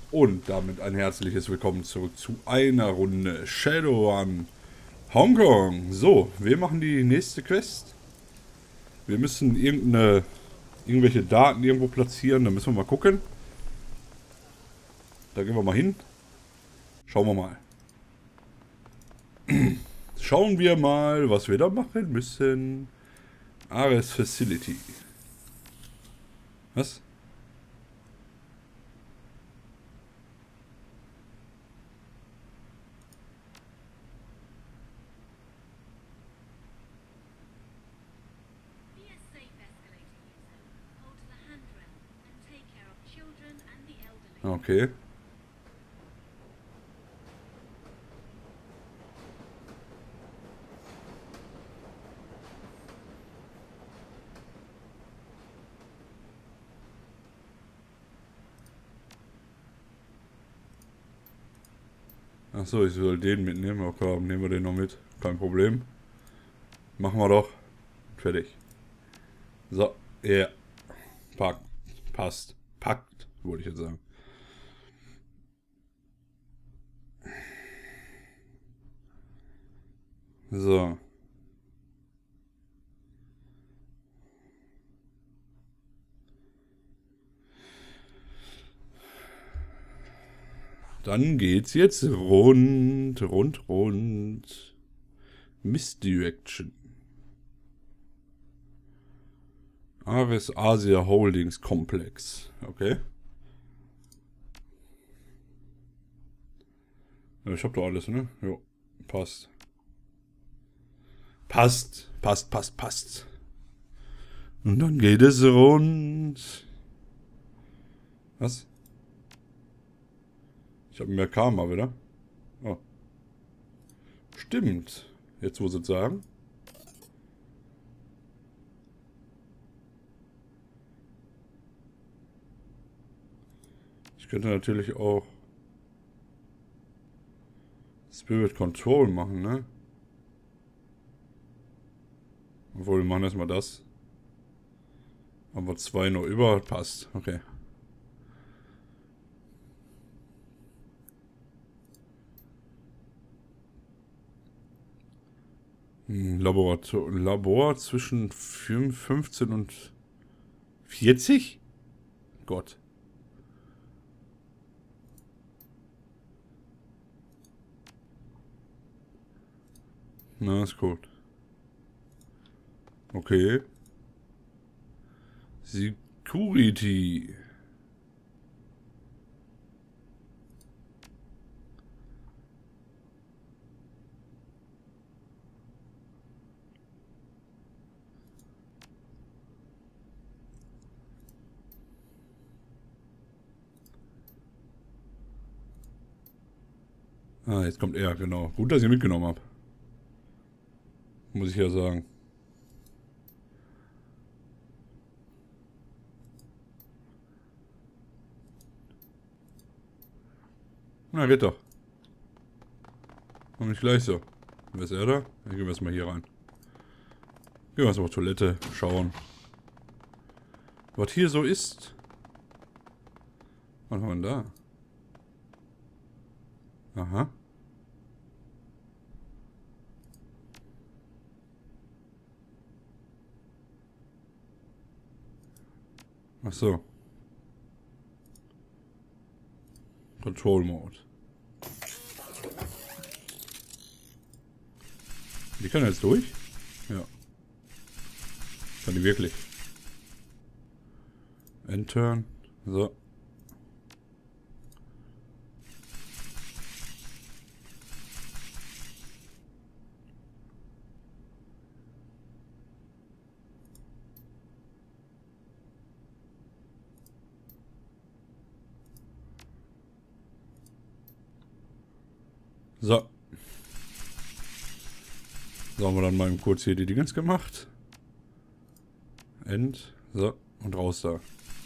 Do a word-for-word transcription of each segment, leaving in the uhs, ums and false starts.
Und damit ein herzliches Willkommen zurück zu einer Runde Shadowrun Hongkong. So, wir machen die nächste Quest. Wir müssen irgendeine, irgendwelche Daten irgendwo platzieren, da müssen wir mal gucken. Da gehen wir mal hin. Schauen wir mal. Schauen wir mal, was wir da machen müssen. Ares Facility. Was? Okay. Achso, ich soll den mitnehmen. Okay, nehmen wir den noch mit. Kein Problem. Machen wir doch. Fertig. So, ja. Yeah. Packt. Passt. Packt, wollte ich jetzt sagen. So. Dann geht's jetzt rund, rund, rund. Misdirection. Ares Asia Holdings Complex. Okay. Ja, ich hab doch alles, ne? Jo, passt. Passt, passt, passt, passt. Und dann geht es rund. Was? Ich habe mehr Karma wieder. Oh. Stimmt. Jetzt, wo sie es sagen. Ich könnte natürlich auch Spirit Control machen, ne? Obwohl, wir machen erstmal das. Haben wir zwei noch über. Passt. Okay. Laborator Labor zwischen fünfzehn und vierzig? Gott. Na, ist gut. Okay. Security. Ah, jetzt kommt er, genau. Gut, dass ich ihn mitgenommen habe. Muss ich ja sagen. Na, geht doch. Und nicht gleich so. Wer ist er da? Dann gehen wir erstmal hier rein. Gehen wir erstmal auf Toilette, schauen. Was hier so ist. Was haben wir denn da? Aha. Ach so. Control Mode. Die kann jetzt durch? Ja. Kann die wirklich. Entturn. So. So. So haben wir dann mal kurz hier die Dingens gemacht. End. So. Und raus da.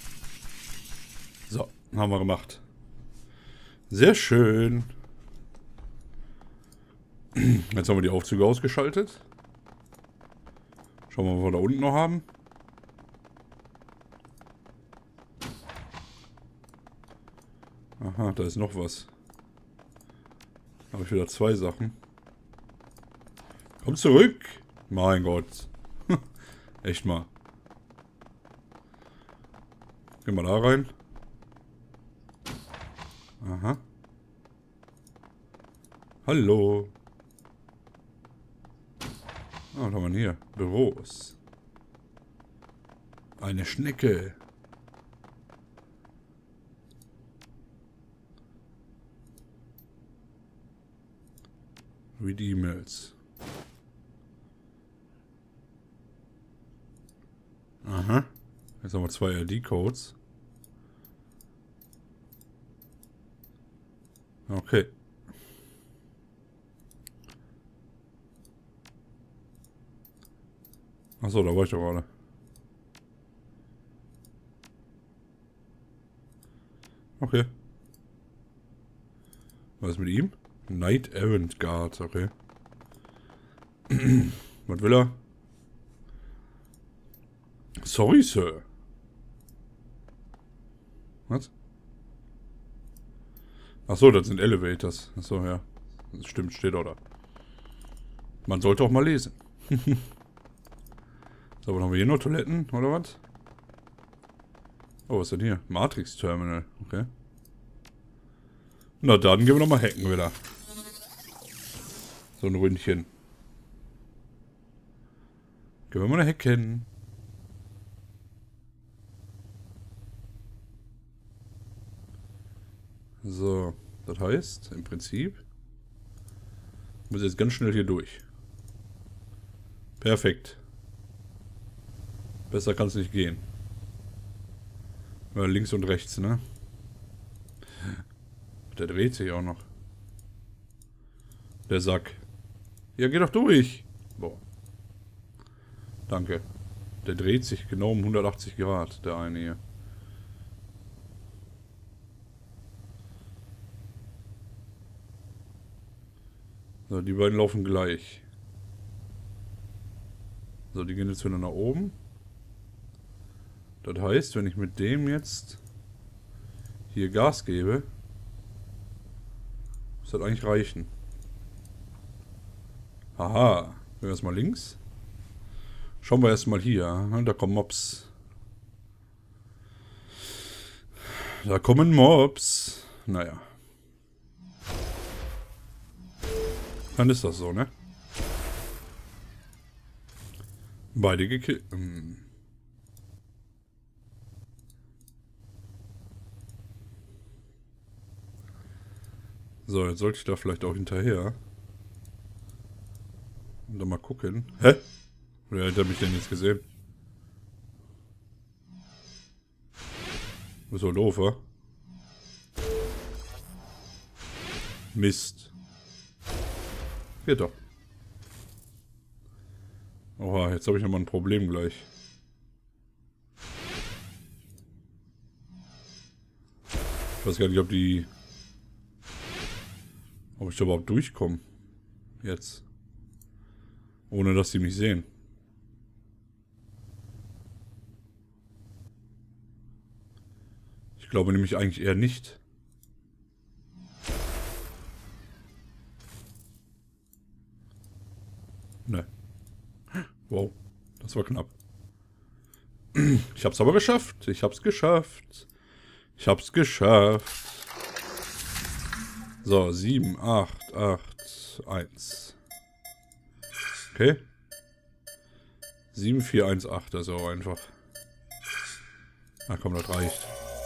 So. Haben wir gemacht. Sehr schön. Jetzt haben wir die Aufzüge ausgeschaltet. Schauen wir mal, was wir da unten noch haben. Aha, da ist noch was. Habe ich wieder zwei Sachen. Komm zurück! Mein Gott. Echt mal. Gehen wir da rein. Aha. Hallo. Ah, was haben wir hier? Büros. Eine Schnecke. Read E-Mails. Aha. Jetzt haben wir zwei I D-Codes. Okay. Achso, da war ich doch gerade. Okay. Was ist mit ihm? Knight Errant Guard, okay. Was will er? Sorry, Sir. Was? Achso, das sind Elevators. Achso, ja. Das stimmt, steht auch da. Man sollte auch mal lesen. So, was haben wir hier noch? Toiletten, oder was? Oh, was ist denn hier? Matrix Terminal, okay. Na dann gehen wir nochmal hacken wieder. So ein Ründchen. Gehen wir mal hacken. So, das heißt, im Prinzip muss ich jetzt ganz schnell hier durch. Perfekt. Besser kann es nicht gehen. Ja, links und rechts, ne? Der dreht sich auch noch. Der Sack. Ja, geh doch durch. Boah. Danke. Der dreht sich genau um hundertachtzig Grad, der eine hier. So, die beiden laufen gleich. So, die gehen jetzt wieder nach oben. Das heißt, wenn ich mit dem jetzt hier Gas gebe, muss das eigentlich reichen. Haha. Gehen wir erstmal links. Schauen wir erstmal hier. Da kommen Mobs. Da kommen Mobs. Naja. Dann ist das so, ne? Beide gekillt. Hm. So, jetzt sollte ich da vielleicht auch hinterher. Und dann mal gucken. Hä? Wer hat mich denn jetzt gesehen? Du bist doch doof, wa? Mist. Geht doch. Oha, jetzt habe ich nochmal ein Problem gleich. Ich weiß gar nicht, ob die... Ob ich da überhaupt durchkomme. Jetzt. Ohne, dass die mich sehen. Ich glaube nämlich eigentlich eher nicht. Ne. Wow, das war knapp. Ich hab's aber geschafft. Ich hab's geschafft. Ich hab's geschafft. So, sieben, acht, acht, eins. Okay. sieben, vier, eins, acht, das ist auch einfach. Na komm, das reicht.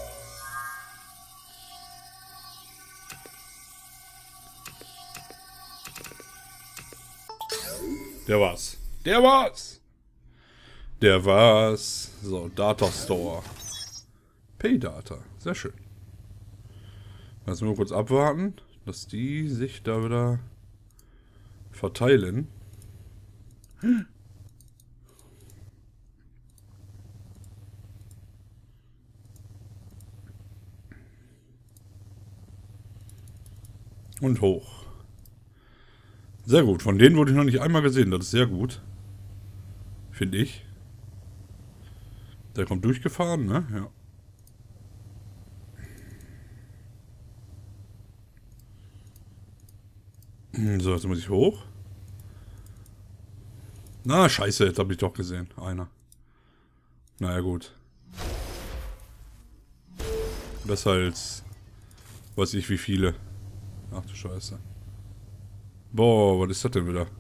Der war's. Der war's. Der war's. So, Data Store. Pay Data. Sehr schön. Lass mal kurz abwarten, dass die sich da wieder verteilen. Und hoch. Sehr gut. Von denen wurde ich noch nicht einmal gesehen. Das ist sehr gut. Finde ich. Der kommt durchgefahren, ne? Ja. So, jetzt muss ich hoch. Na, scheiße, jetzt habe ich doch gesehen. Einer. Naja, gut. Besser als... Weiß ich wie viele. Ach du Scheiße. Boah, was ist das denn wieder?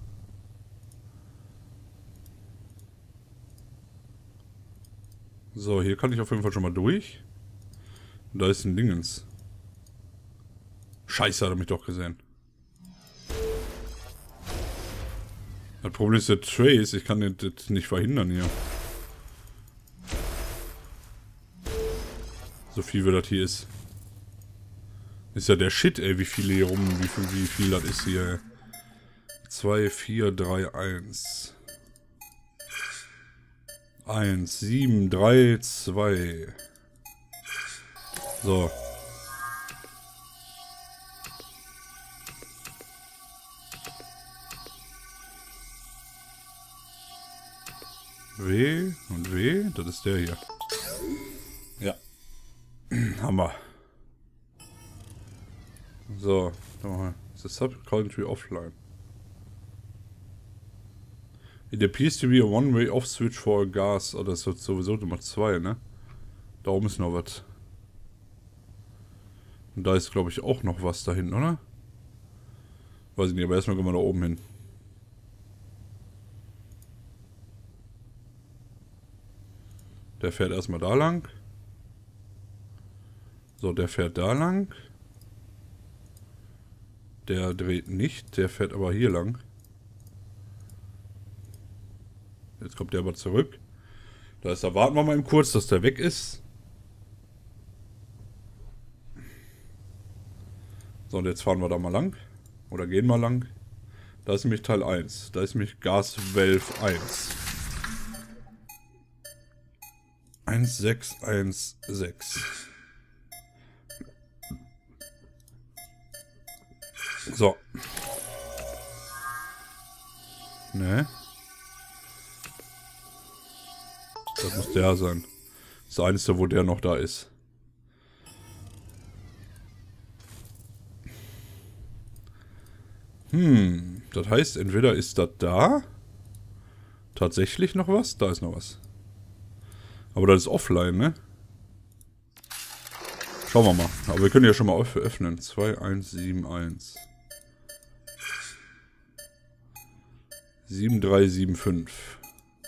So, hier kann ich auf jeden Fall schon mal durch. Und da ist ein Dingens. Scheiße, hat er mich doch gesehen. Das Problem ist der Trace, ich kann das nicht verhindern hier. So viel wie das hier ist. Ist ja der Shit, ey, wie viele hier rum, wie viel, wie viel das ist hier. zwei, vier, drei, eins. eins, sieben, drei, zwei. So. W und W, das ist der hier. Ja. Hammer. So, nochmal. The Sub-Country offline. It appears to be a one-way off-switch for a gas. Oh, das wird sowieso Nummer zwei, ne? Da oben ist noch was. Und da ist, glaube ich, auch noch was da hinten, oder? Weiß ich nicht, aber erstmal gehen wir da oben hin. Der fährt erstmal da lang. So, der fährt da lang. Der dreht nicht, der fährt aber hier lang. Jetzt kommt der aber zurück. Da ist, da warten wir mal eben kurz, dass der weg ist. So, und jetzt fahren wir da mal lang. Oder gehen mal lang. Da ist nämlich Teil eins. Da ist nämlich Gas Valve eins. eins sechs eins sechs. So. Ne? Das muss der sein. Das Einzige, wo der noch da ist. Hm, das heißt, entweder ist das da tatsächlich noch was, da ist noch was. Aber das ist offline, ne? Schauen wir mal. Aber wir können ja schon mal öffnen. zwei eins sieben eins. sieben drei sieben fünf.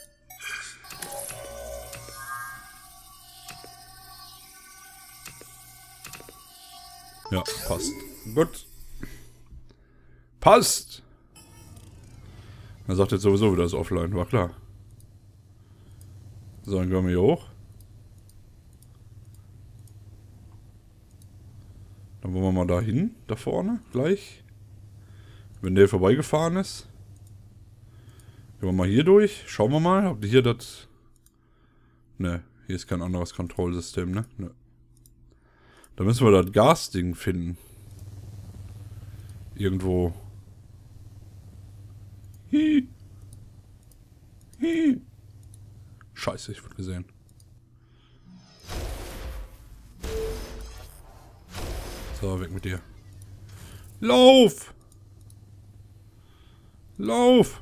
Ja, passt. Gut. Passt! Er sagt jetzt sowieso wieder, das ist offline, war klar. So, dann gehen wir hier hoch. Dann wollen wir mal da hin, da vorne, gleich. Wenn der vorbeigefahren ist. Gehen wir mal hier durch. Schauen wir mal, ob hier das... Ne, hier ist kein anderes Kontrollsystem, ne? Ne. Da müssen wir das Gasding finden. Irgendwo. Hi. Hi. Scheiße, ich wurde gesehen. So, weg mit dir. Lauf! Lauf!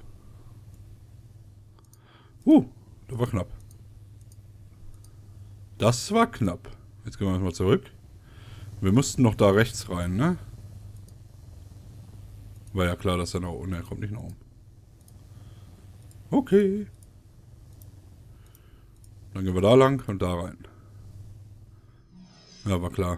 Uh, das war knapp. Das war knapp. Jetzt gehen wir mal zurück. Wir mussten noch da rechts rein, ne? War ja klar, dass er nach oben... Ne, er kommt nicht nach oben. Okay. Dann gehen wir da lang und da rein. Ja, war klar.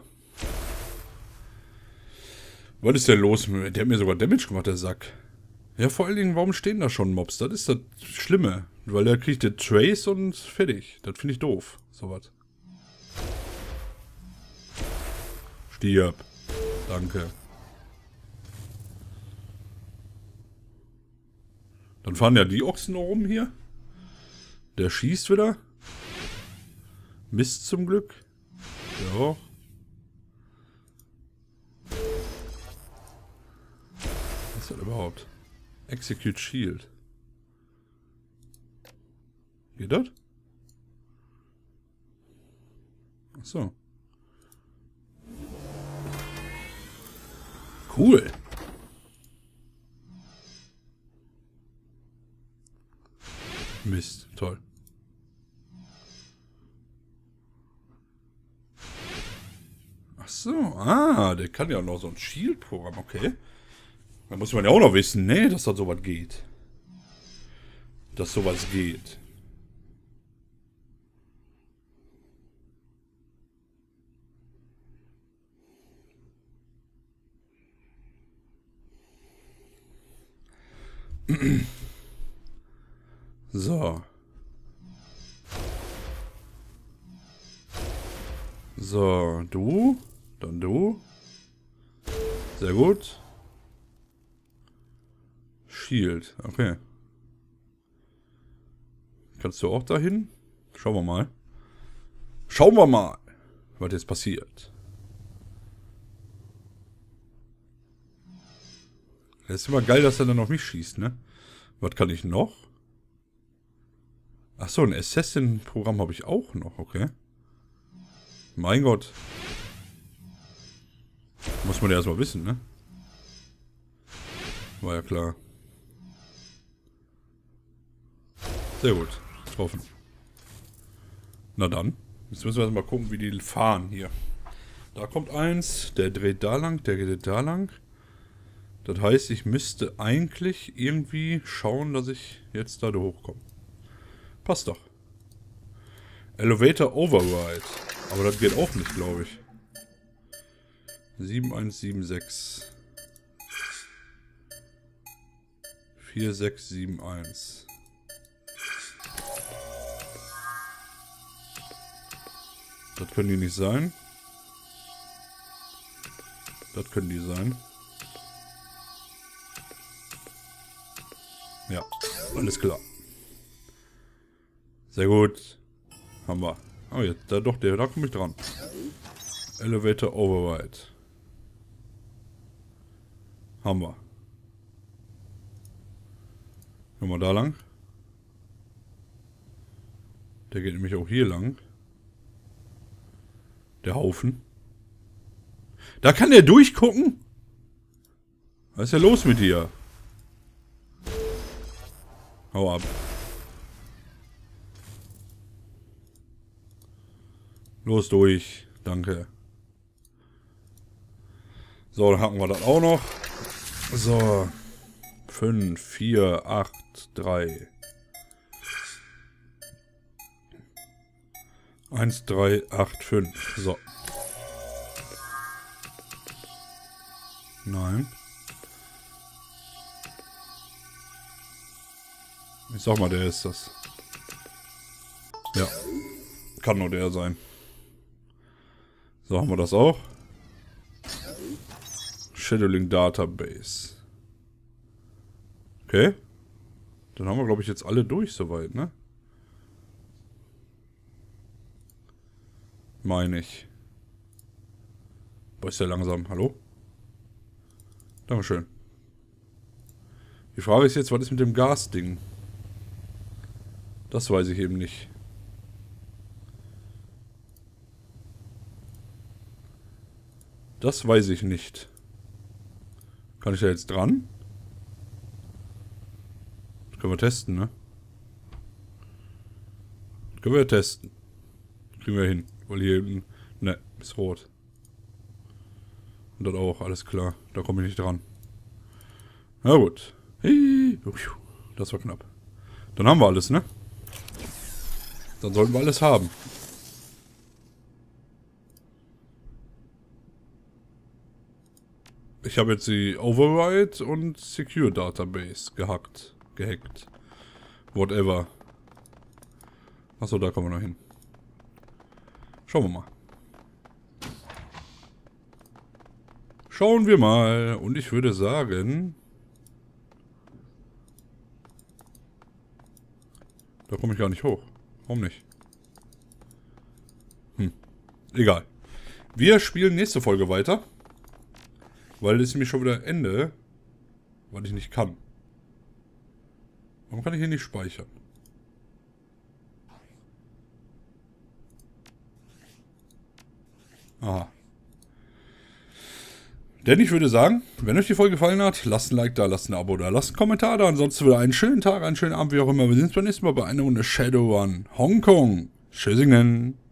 Was ist denn los? Der hat mir sogar Damage gemacht, der Sack. Ja, vor allen Dingen, warum stehen da schon Mobs? Das ist das Schlimme. Weil der kriegt den Trace und fertig. Das finde ich doof. Sowas. Stirb. Danke. Dann fahren ja die Ochsen noch rum hier. Der schießt wieder. Mist zum Glück. Ja. Was ist das überhaupt? Execute Shield. Geht das? Achso. Cool. Mist, toll. Ach so, ah, der kann ja auch noch so ein Shield-Programm, okay. Da muss man ja auch noch wissen, ne, dass das sowas geht. Dass sowas geht. So. So, du. Dann du. Sehr gut. Shield, okay. Kannst du auch dahin? Schauen wir mal. Schauen wir mal, was jetzt passiert. Das ist immer geil, dass er dann auf mich schießt, ne? Was kann ich noch? Achso, ein Assassin-Programm habe ich auch noch, okay. Mein Gott. Muss man ja erstmal wissen, ne? War ja klar. Sehr gut. Getroffen. Na dann. Jetzt müssen wir erstmal gucken, wie die fahren hier. Da kommt eins. Der dreht da lang. Der geht da lang. Das heißt, ich müsste eigentlich irgendwie schauen, dass ich jetzt da hochkomme. Passt doch. Elevator Override. Aber das geht auch nicht, glaube ich. sieben eins sieben sechs. vier sechs sieben eins. Das können die nicht sein. Das können die sein. Ja, alles klar. Sehr gut. Haben wir. Oh, jetzt, da doch, der, da komme ich dran. Elevator Override. Haben wir. Gehen wir da lang. Der geht nämlich auch hier lang. Der Haufen. Da kann der durchgucken? Was ist denn los mit dir? Hau ab. Los durch. Danke. So, dann hacken wir das auch noch. So. fünf, vier, acht, drei. eins, drei, acht, fünf. So. Nein. Ich sag mal, der ist das. Ja. Kann nur der sein. So, haben wir das auch. Scheduling Database. Okay. Dann haben wir, glaube ich, jetzt alle durch soweit, ne? Meine ich. Boah, ist ja langsam. Hallo? Dankeschön. Die Frage ist jetzt, was ist mit dem Gasding? Das weiß ich eben nicht. Das weiß ich nicht. Kann ich da jetzt dran? Das können wir testen, ne? Das können wir testen. Kriegen wir hin. Weil hier hinten... Ne, ist rot. Und das auch, alles klar. Da komme ich nicht dran. Na gut. Das war knapp. Dann haben wir alles, ne? Dann sollten wir alles haben. Ich habe jetzt die Override und Secure Database gehackt. Gehackt. Whatever. Achso, da kommen wir noch hin. Schauen wir mal. Schauen wir mal. Und ich würde sagen... Da komme ich gar nicht hoch. Warum nicht? Hm. Egal. Wir spielen nächste Folge weiter. Weil es nämlich schon wieder Ende. Weil ich nicht kann. Warum kann ich hier nicht speichern? Aha. Denn ich würde sagen, wenn euch die Folge gefallen hat, lasst ein Like da, lasst ein Abo da, lasst einen Kommentar da. Ansonsten wieder einen schönen Tag, einen schönen Abend, wie auch immer. Wir sehen uns beim nächsten Mal bei einer Runde Shadowrun Hongkong. Tschüssingen.